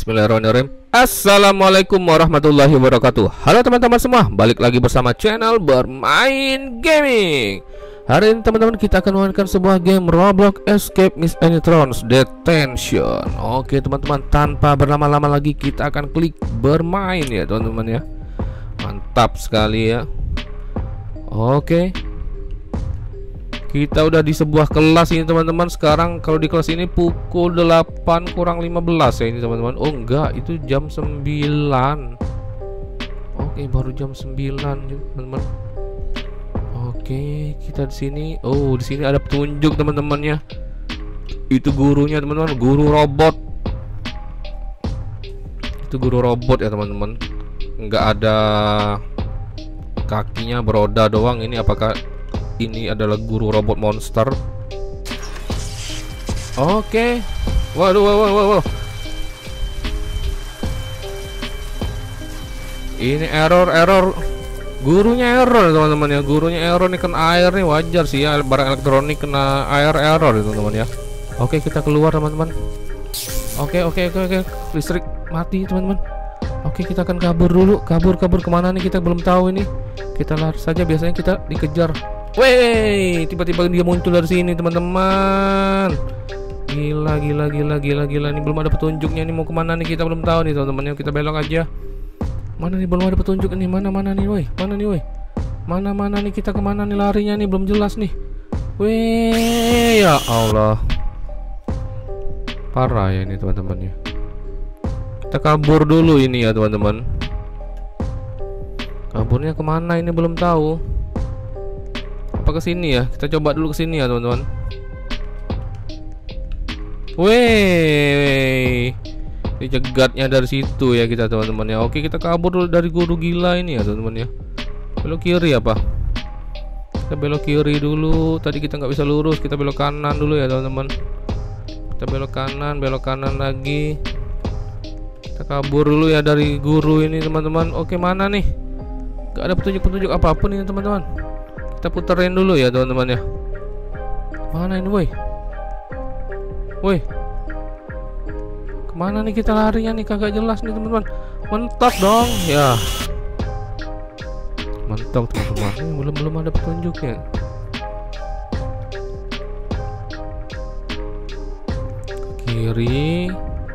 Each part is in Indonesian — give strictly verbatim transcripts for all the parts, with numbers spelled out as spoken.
Bismillahirrahmanirrahim. Assalamualaikum warahmatullahi wabarakatuh. Halo teman-teman semua, balik lagi bersama channel Bermain Gaming. Hari ini teman-teman kita akan memainkan sebuah game Roblox Escape Miss Anytron's Detention. Oke teman-teman, tanpa berlama-lama lagi kita akan klik bermain ya teman-teman ya. Mantap sekali ya. Oke, kita udah di sebuah kelas ini teman-teman. Sekarang kalau di kelas ini pukul delapan kurang lima belas ya ini teman-teman. Oh enggak, itu jam sembilan. Oke, baru jam sembilan teman-teman. Oke, kita di sini. Oh, di sini ada petunjuk teman-teman ya. Itu gurunya teman-teman, guru robot. Itu guru robot ya teman-teman. Enggak ada kakinya, beroda doang. Ini apakah ini adalah guru robot monster? Oke. Waduh, waduh, waduh, waduh. Ini error, error. Gurunya error teman-teman ya. Gurunya error nih, kena air nih, wajar sih ya. Barang elektronik kena air error ya teman-teman ya. Oke, kita keluar teman-teman. Oke, oke, oke, oke. Listrik mati teman-teman. Oke, kita akan kabur dulu. Kabur, kabur kemana nih? Kita belum tahu ini. Kita lari saja. Biasanya kita dikejar. Wey, tiba-tiba dia muncul dari sini teman-teman. Gila, gila, gila, gila, gila. Ini belum ada petunjuknya. Ini mau kemana nih? Kita belum tahu nih teman-teman. Kita belok aja. Mana nih? Belum ada petunjuk nih. Mana, mana nih, woi? Mana nih, woi? Mana, mana nih? Kita kemana nih larinya nih? Belum jelas nih. Wey, ya Allah. Parah ya ini teman-teman ya. Kita kabur dulu ini ya teman-teman. Kaburnya kemana ini belum tahu. Apa ke sini ya? Kita coba dulu ke sini ya teman-teman. Weh, dicegatnya dari situ ya kita teman-teman ya. Oke, kita kabur dulu dari guru gila ini ya teman-teman ya. Belok kiri apa? Kita belok kiri dulu. Tadi kita nggak bisa lurus, kita belok kanan dulu ya teman-teman. Kita belok kanan, belok kanan lagi. Kita kabur dulu ya dari guru ini teman-teman. Oke, mana nih? Gak ada petunjuk-petunjuk apapun ini teman-teman. Kita puterin dulu ya teman-teman ya. Mana ini woi? Woi, kemana nih kita larinya nih? Kagak jelas nih teman-teman. Mentok dong ya. Mentok teman-teman. Ini belum belum ada petunjuknya. Kiri,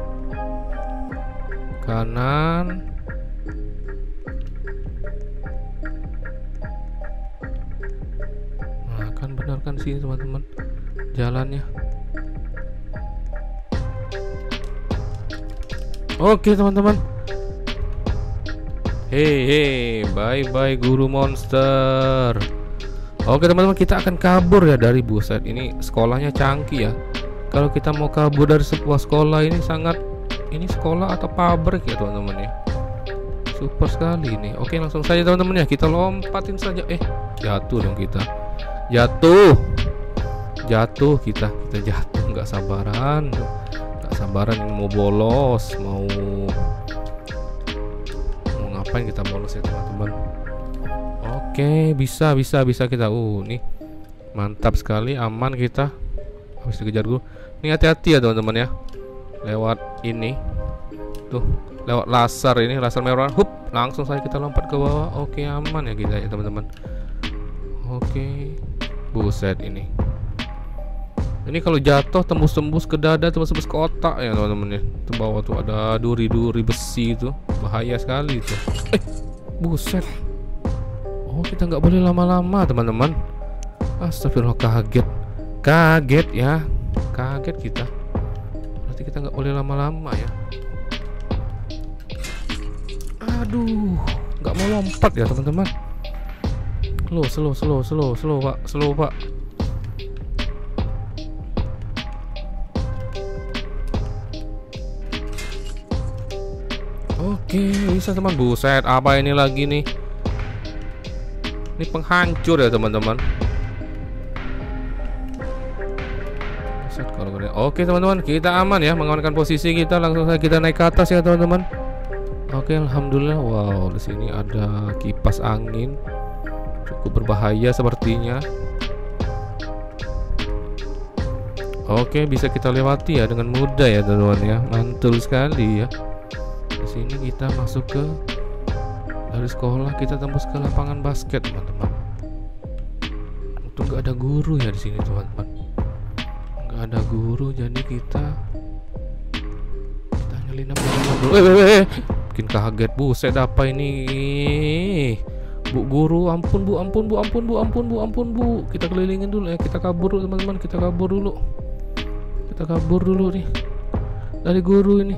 kanan. Nah, kan benar kan sini teman-teman jalannya. Oke teman-teman. Hei, hei, bye bye guru monster. Oke teman-teman, kita akan kabur ya dari, buset, ini sekolahnya canggih ya. Kalau kita mau kabur dari sebuah sekolah ini sangat, ini sekolah atau pabrik ya teman-teman ya. Super sekali ini. Oke, langsung saja teman-teman ya, kita lompatin saja. Eh, jatuh dong kita. Jatuh. Jatuh kita. Kita jatuh, nggak sabaran. Nggak sabaran ini mau bolos, mau mau ngapain kita bolos ya teman-teman. Oke, bisa bisa bisa kita. Uh, nih. Mantap sekali, aman kita. Habis dikejar gue. Ini hati-hati ya teman-teman ya. Lewat ini. Tuh, lewat laser ini, laser merah. Hup, langsung saja kita lompat ke bawah. Oke, aman ya kita ya teman-teman. Oke. Buset ini. Ini kalau jatuh tembus-tembus ke dada, tembus-tembus ke otak ya teman-teman ya. Itu bawah tuh ada duri-duri besi itu. Bahaya sekali itu. Eh, buset. Oh, kita nggak boleh lama-lama teman-teman. Astagfirullah, kaget. Kaget ya. Kaget kita. Berarti kita nggak boleh lama-lama ya. Aduh, nggak mau lompat ya teman-teman. Slow, slow, slow, slow, slow pak, slow pak. Oke, bisa teman. Buset, apa ini lagi nih? Ini penghancur ya teman-teman. Buset, kalau gini. Oke teman-teman, kita aman ya, mengamankan posisi kita. Langsung saja kita naik ke atas ya teman-teman. Oke, alhamdulillah. Wow, di sini ada kipas angin. Cukup berbahaya sepertinya. Oke, bisa kita lewati ya dengan mudah ya teman-teman ya. Mantul sekali ya. sini kita masuk ke, dari sekolah kita tembus ke lapangan basket teman-teman. Untung nggak ada guru ya di sini teman-teman. Nggak ada guru, jadi kita kita nyelinap dulu. Eh, eh, eh, bikin kaget, buset apa ini? Bu guru, ampun bu, ampun bu, ampun bu, ampun bu, ampun bu. Kita kelilingin dulu ya, kita kabur dulu teman-teman, kita kabur dulu. Kita kabur dulu nih dari guru ini.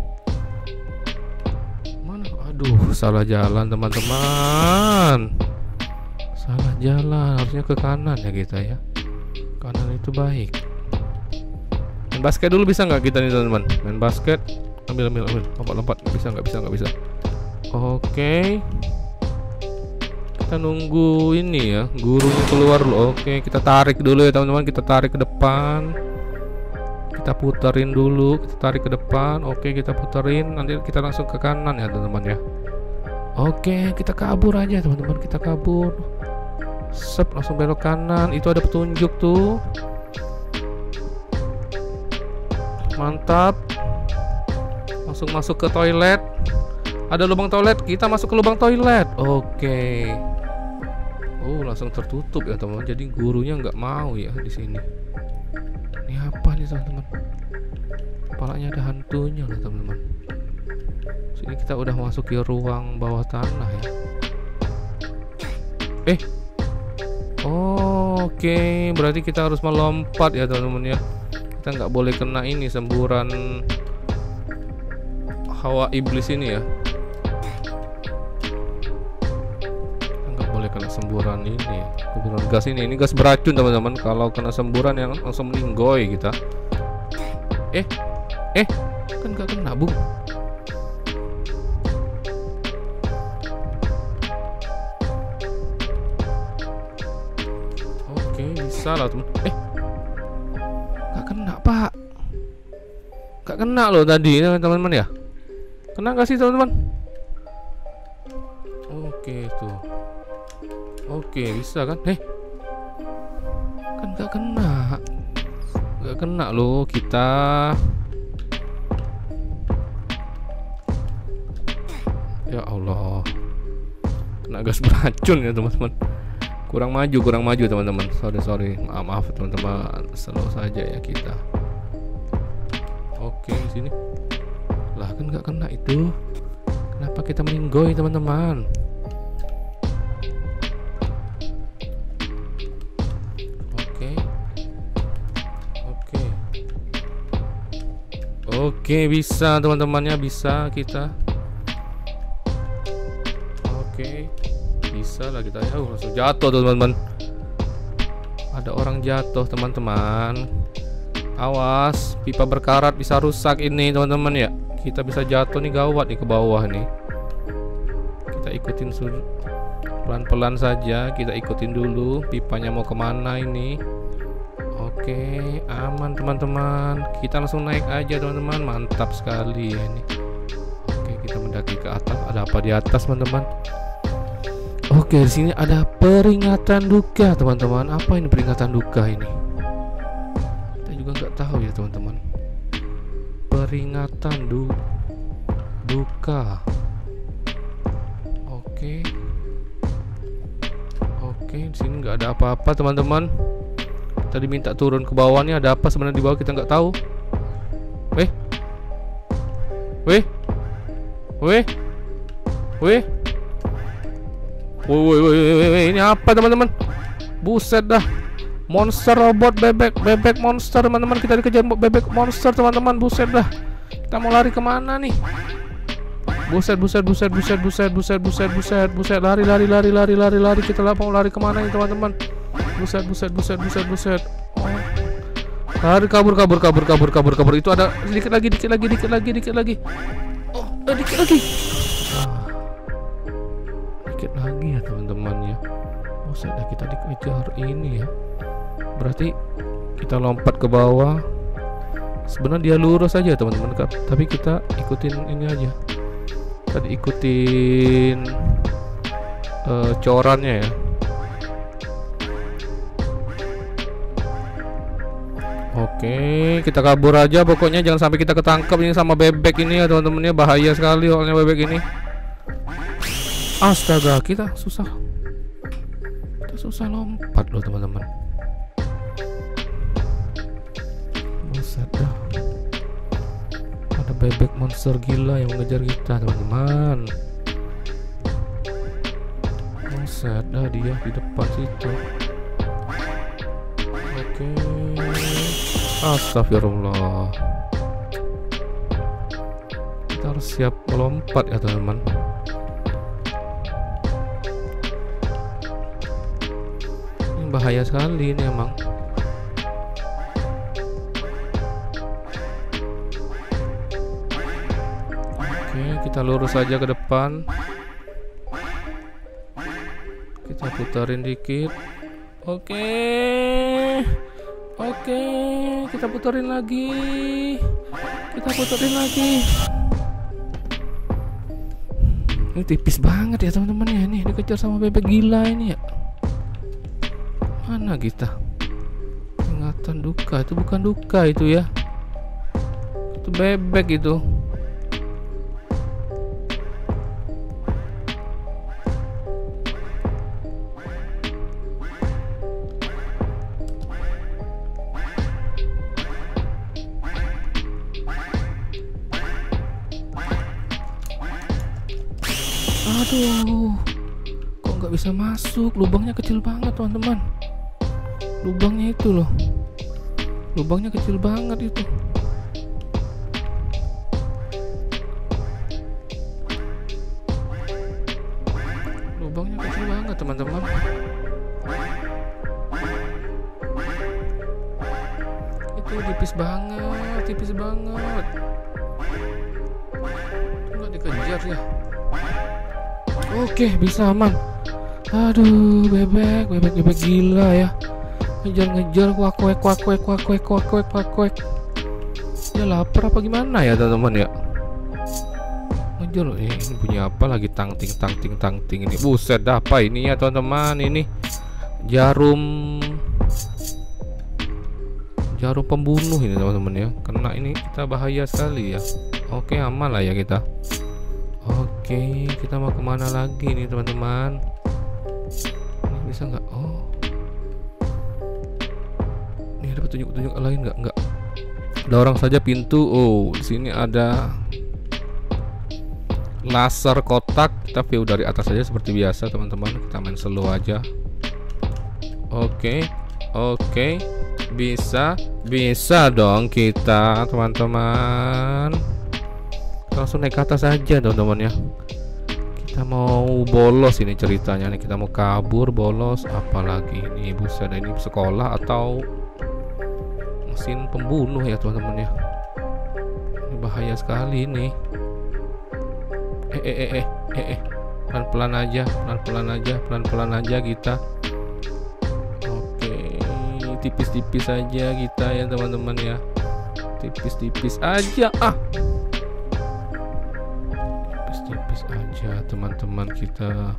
Mana? Aduh, salah jalan teman-teman. Salah jalan, harusnya ke kanan ya kita ya. Kanan itu baik. Main basket dulu bisa nggak kita nih teman-teman? Main basket. Ambil, ambil, ambil. Lompat-lompat. Bisa nggak? Bisa nggak? Bisa. Oke. Kita nunggu ini ya, gurunya keluar dulu. Oke, kita tarik dulu ya teman-teman. Kita tarik ke depan. Kita puterin dulu. Kita tarik ke depan. Oke, kita puterin. Nanti kita langsung ke kanan ya teman-teman ya. Oke, kita kabur aja teman-teman. Kita kabur. Sep, langsung belok kanan. Itu ada petunjuk tuh. Mantap. Langsung masuk ke toilet. Ada lubang toilet, kita masuk ke lubang toilet. Oke. Oh, langsung tertutup ya teman-teman. Jadi gurunya nggak mau ya di sini. Ini apa nih teman-teman? Kepalanya ada hantunya loh teman-teman. Sini kita udah masuk ke ruang bawah tanah ya. Eh. Oh, oke, okay. Berarti kita harus melompat ya teman-teman ya. Kita nggak boleh kena ini semburan hawa iblis ini ya. Kena semburan ini, semburan gas ini, ini gas beracun teman-teman. Kalau kena semburan yang langsung meninggoy kita. Eh, eh, kan gak kena bung. Oke, bisa lah teman. Eh, gak kena pak. Gak kena loh tadi teman-teman ya. Kena gak sih teman-teman? Oke tuh. Oke, bisa kan? Eh, kan gak kena. Gak kena loh kita. Ya Allah, kena gas beracun ya teman-teman. Kurang maju, kurang maju teman-teman. Sorry, sorry, maaf, maaf teman-teman. Slow saja ya kita. Oke, di sini. Lah kan gak kena itu. Kenapa kita meninggoy teman-teman? Oke, bisa teman-temannya, bisa kita. Oke, bisa lah kita ya. Oh, langsung jatuh teman-teman. Ada orang jatuh teman-teman. Awas, pipa berkarat bisa rusak ini teman-teman ya. Kita bisa jatuh nih, gawat nih ke bawah nih. Kita ikutin pelan-pelan saja. Kita ikutin dulu pipanya mau kemana ini. Oke, aman teman-teman. Kita langsung naik aja teman-teman. Mantap sekali ya ini. Oke, kita mendaki ke atas. Ada apa di atas teman-teman? Oke, di sini ada peringatan duka teman-teman. Apa ini peringatan duka ini? Kita juga nggak tahu ya teman-teman. Peringatan du duka. Oke. Oke, di sini nggak ada apa-apa teman-teman. Tadi minta turun ke bawahnya, ada apa sebenarnya di bawah kita nggak tahu. Weh, weh, weh, weh, woi, woi, woi, ini apa teman-teman? Buset dah, monster robot bebek, bebek monster teman-teman. Kita dikejar bebek monster teman-teman. Buset dah, kita mau lari kemana nih? Buset, buset, buset, buset, buset, buset, buset, buset, buset, lari, lari, lari, lari, lari, lari. Kita mau lari kemana nih teman-teman? Buset, buset, buset, buset, buset. Oh. Lari, kabur, kabur, kabur, kabur, kabur, kabur. Itu ada sedikit lagi, dikit lagi, dikit lagi, dikit lagi. Oh, eh, dikit lagi. Ah. Dikit lagi ya teman-teman ya. Buset, dah kita dikejar ini ya. Berarti kita lompat ke bawah. Sebenarnya dia lurus aja teman-teman, tapi kita ikutin ini aja. Tadi ikutin uh, corannya ya. Oke, kita kabur aja pokoknya, jangan sampai kita ketangkep ini sama bebek ini ya teman-teman ya, bahaya sekali soalnya bebek ini. Astaga, kita susah. Kita susah lompat loh teman-teman. Buset dah. Ada bebek monster gila yang mengejar kita teman-teman. Buset dah, dia di depan situ. Oke. Astagfirullah. Kita harus siap melompat ya teman-teman. Ini bahaya sekali ini emang. Oke, kita lurus saja ke depan. Kita putarin dikit. Oke. Oke, kita puterin lagi. Kita puterin lagi. Ini tipis banget ya teman-teman ya, ini dikejar sama bebek gila ini ya. Mana kita? Ingatan duka, itu bukan duka itu ya. Itu bebek itu. Aduh, kok nggak bisa masuk? Lubangnya kecil banget teman-teman. Lubangnya itu loh, lubangnya kecil banget itu. Lubangnya kecil banget teman-teman. Itu tipis banget, tipis banget. Nggak dikejar ya. Oke, bisa aman. Aduh, bebek, bebek, bebek gila ya. Ngejar-ngejar, kuak kuek, kuak kuek, kuak kuek, kuak kuek, kuak kuek. Dia lapar apa gimana ya teman-teman ya? Ngejar loh, eh, ini punya apa lagi, tang-ting, tang-ting, tang-ting ini. Buset, apa ini ya teman-teman? Ini jarum, jarum pembunuh ini teman-teman ya. Kena ini kita bahaya sekali ya. Oke, aman lah ya kita. Oke, kita mau kemana lagi nih teman-teman? Ini bisa nggak? Oh, ini ada petunjuk-petunjuk lain nggak? Nggak. Dorong saja pintu. Oh, di sini ada laser kotak. Kita view dari atas saja seperti biasa teman-teman. Kita main slow aja. Oke, oke, bisa, bisa dong kita teman-teman. Langsung naik ke atas aja teman-teman ya. Kita mau bolos ini ceritanya nih, kita mau kabur bolos. Apalagi ini, buset, ini sekolah atau mesin pembunuh ya teman-teman ya. Ini bahaya sekali ini. Eh eh eh eh eh, eh. Pelan-pelan aja, pelan-pelan aja, pelan-pelan aja kita. Oke, tipis-tipis aja kita ya teman-teman ya. Tipis-tipis aja ah. Tipis aja teman-teman kita.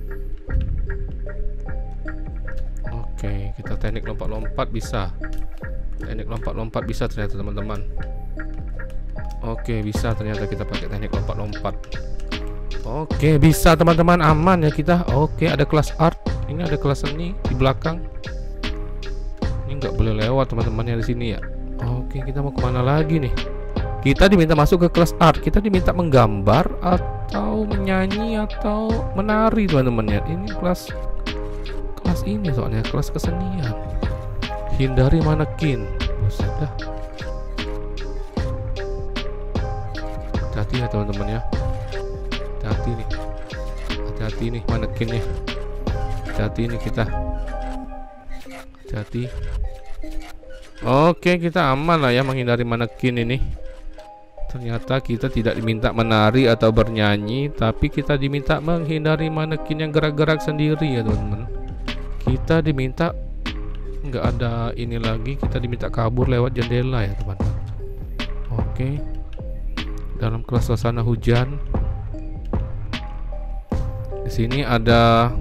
Oke, kita teknik lompat-lompat bisa. Teknik lompat-lompat bisa ternyata teman-teman. Oke, bisa ternyata kita pakai teknik lompat-lompat. Oke, bisa teman-teman, aman ya kita. Oke, ada kelas art. Ini ada kelas seni di belakang. Ini nggak boleh lewat teman-teman yang di sini ya. Oke, kita mau kemana lagi nih? Kita diminta masuk ke kelas art. Kita diminta menggambar atau menyanyi atau menari teman-teman ya. Ini kelas kelas ini soalnya kelas kesenian. Hindari manekin. Buset dah. Hati-hati ya teman-teman ya. Hati-hati nih. Hati-hati nih manekinnya. Hati-hati nih kita. Hati-hati. Oke, kita aman lah ya menghindari manekin ini. Ternyata kita tidak diminta menari atau bernyanyi, tapi kita diminta menghindari manekin yang gerak-gerak sendiri ya teman-teman. Kita diminta nggak ada ini lagi, kita diminta kabur lewat jendela ya teman-teman. Oke, dalam kelas suasana hujan. Di sini ada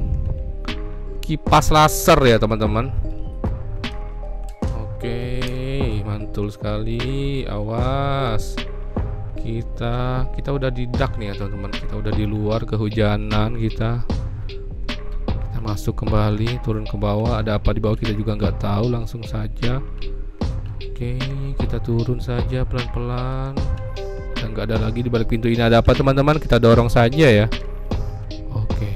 kipas laser ya teman-teman. Oke, betul sekali. Awas. Kita kita udah di dak nih ya teman-teman. Kita udah di luar, kehujanan kita. Kita masuk kembali, turun ke bawah. Ada apa di bawah kita juga nggak tahu. Langsung saja. Oke, kita turun saja pelan-pelan. Dan nggak ada lagi di balik pintu ini. Ada apa teman-teman? Kita dorong saja ya. Oke.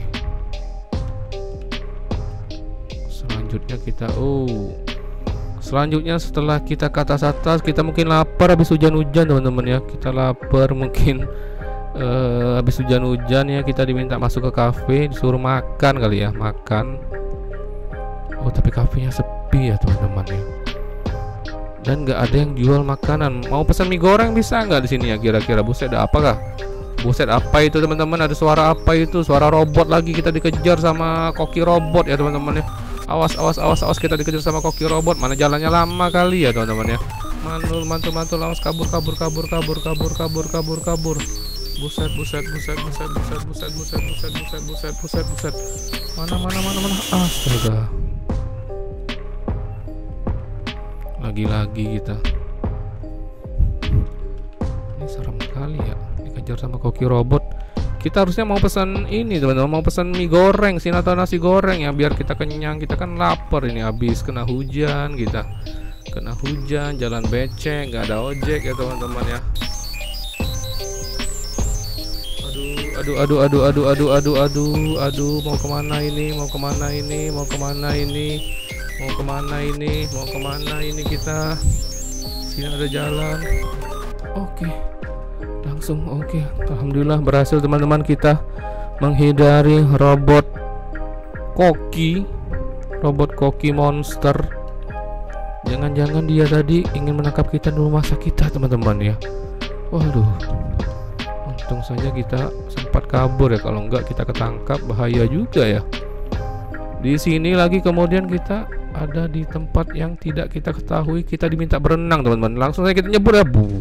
Selanjutnya kita oh selanjutnya setelah kita ke atas-atas, kita mungkin lapar habis hujan-hujan teman-teman ya. Kita lapar mungkin uh, habis hujan-hujan ya. Kita diminta masuk ke kafe, disuruh makan kali ya, makan. Oh tapi kafenya sepi ya teman-teman ya. Dan nggak ada yang jual makanan. Mau pesan mie goreng bisa nggak di sini ya kira-kira? Buset, ada apakah? Buset, apa itu teman-teman? Ada suara apa itu? Suara robot lagi. Kita dikejar sama koki robot ya teman-teman ya. Awas, awas, awas, awas, kita dikejar sama koki robot. Mana jalannya lama kali ya teman-teman ya. Mantul, mantul, mantul, langsung kabur, kabur, kabur, kabur, kabur, kabur, kabur, kabur. Buset, buset, buset, buset, buset, buset, buset, buset, buset, buset, buset, buset. Mana, mana, mana, mana? Astaga. Lagi-lagi kita. Ini serem sekali ya. Dikejar sama koki robot. Kita harusnya mau pesan ini teman-teman, mau pesan mie goreng sini atau nasi goreng ya, biar kita kenyang. Kita kan lapar ini, habis kena hujan kita, kena hujan, jalan becek, nggak ada ojek ya teman-teman ya. Aduh, aduh, aduh, aduh, aduh, aduh, aduh, aduh, mau kemana ini, mau kemana ini, mau kemana ini, mau kemana ini, mau kemana ini kita? Sini ada jalan. Oke. Langsung oke, okay. Alhamdulillah berhasil teman-teman kita menghindari robot koki, robot koki monster. Jangan-jangan dia tadi ingin menangkap kita di rumah sakit kita teman-teman ya. Waduh, untung saja kita sempat kabur ya, kalau enggak kita ketangkap bahaya juga ya. Di sini lagi kemudian kita ada di tempat yang tidak kita ketahui. Kita diminta berenang teman-teman. Langsung saja kita nyebur ya. Bu.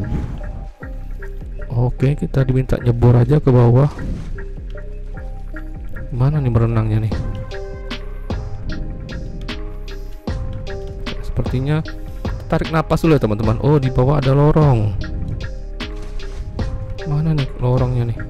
Oke, kita diminta nyebur aja ke bawah. Mana nih berenangnya nih? Sepertinya tarik napas dulu ya teman-teman. Oh, di bawah ada lorong. Mana nih lorongnya nih?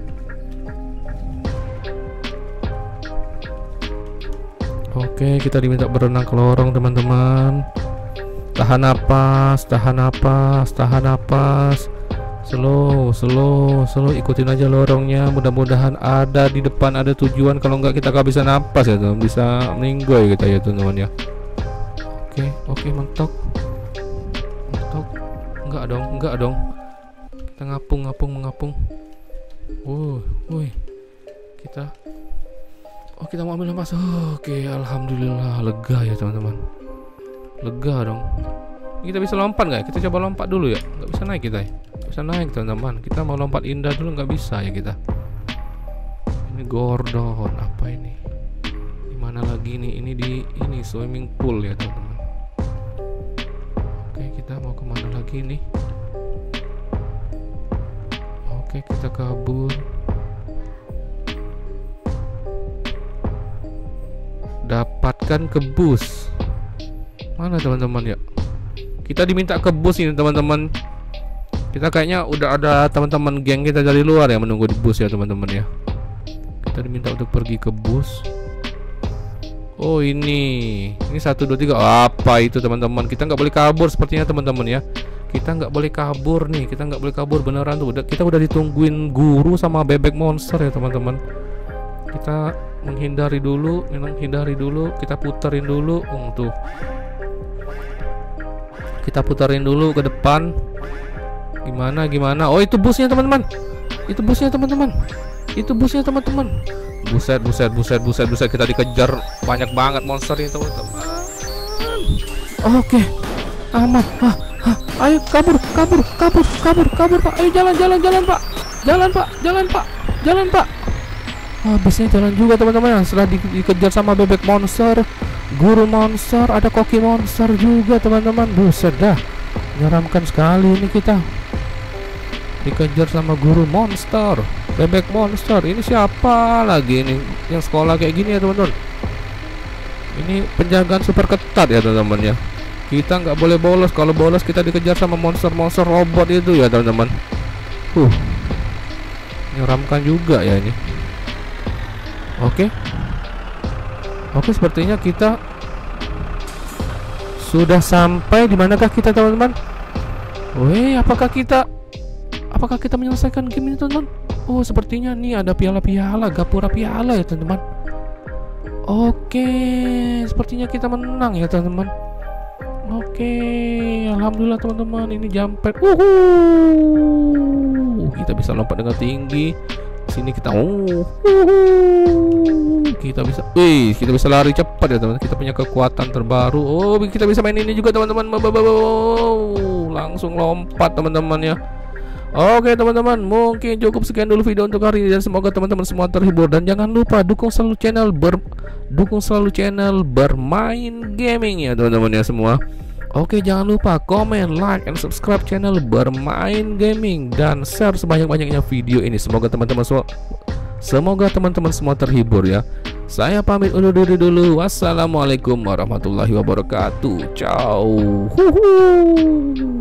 Oke, kita diminta berenang ke lorong teman-teman. Tahan napas, tahan napas, tahan napas. Slow, slow, slow, ikutin aja lorongnya. Mudah-mudahan ada di depan, ada tujuan. Kalau nggak kita nggak bisa napas ya teman, bisa meninggoy kita ya teman-teman ya. Oke, oke, mentok, mentok. Enggak dong, enggak dong. Kita ngapung, ngapung, mengapung. Wuh, wuih. Kita, oh kita mau ambil napas. Oke, alhamdulillah, lega ya teman-teman. Lega dong. Kita bisa lompat nggak? Kita coba lompat dulu ya. Nggak bisa naik kita ya. Bisa naik teman-teman. Kita mau lompat indah dulu nggak bisa ya kita. Ini Gordon apa ini? Di mana lagi nih? Ini di ini swimming pool ya teman-teman. Oke, kita mau kemana lagi nih? Oke, kita kabur. Dapatkan ke bus. Mana teman-teman ya? Kita diminta ke bus ini teman-teman. Kita kayaknya udah ada teman-teman geng kita dari luar ya menunggu di bus ya teman-teman ya. Kita diminta untuk pergi ke bus. Oh ini, ini satu dua tiga. Apa itu teman-teman? Kita nggak boleh kabur sepertinya teman-teman ya. Kita nggak boleh kabur nih. Kita nggak boleh kabur beneran tuh. Udah, kita udah ditungguin guru sama bebek monster ya teman-teman. Kita menghindari dulu, menghindari dulu. Kita puterin dulu. Oh, tuh. Kita puterin dulu ke depan. Gimana gimana? Oh itu busnya teman-teman. Itu busnya teman-teman. Itu busnya teman-teman. Buset buset buset buset buset, kita dikejar banyak banget monster ini teman-teman. Oke. Aman. Hah, hah. Ayo kabur kabur kabur kabur kabur Pak. Ayo jalan jalan jalan Pak. Jalan Pak, jalan Pak. Jalan Pak. Ah, busnya jalan juga teman-teman. Setelah di dikejar sama bebek monster, guru monster, ada koki monster juga teman-teman. Buset dah. Menyeramkan sekali ini kita. Dikejar sama guru monster, bebek monster. Ini siapa lagi ini yang sekolah kayak gini ya teman-teman? Ini penjagaan super ketat ya teman-teman ya. Kita nggak boleh bolos. Kalau bolos kita dikejar sama monster-monster robot itu ya teman-teman. Huh, menyeramkan juga ya ini. Oke, oke, sepertinya kita sudah sampai. Di manakah kita teman-teman? Weh, apakah kita apakah kita menyelesaikan game ini teman-teman? Oh, sepertinya nih ada piala-piala, gapura piala ya teman-teman. Oke, sepertinya kita menang ya teman-teman. Oke, alhamdulillah teman-teman, ini jumper. Uhuh, kita bisa lompat dengan tinggi. Sini kita, oh, uhuh, kita bisa, wih, kita bisa lari cepat ya teman-teman. Kita punya kekuatan terbaru. Oh, kita bisa main ini juga teman-teman. Langsung lompat teman-teman ya. Oke teman-teman, mungkin cukup sekian dulu video untuk hari ini dan semoga teman-teman semua terhibur, dan jangan lupa dukung selalu channel ber dukung selalu channel Bermain Gaming ya teman-teman ya semua. Oke, jangan lupa komen, like, and subscribe channel Bermain Gaming dan share sebanyak-banyaknya video ini. Semoga teman-teman semua semoga teman-teman semua terhibur ya. Saya pamit undur diri dulu. Wassalamualaikum warahmatullahi wabarakatuh. Ciao. Huhu.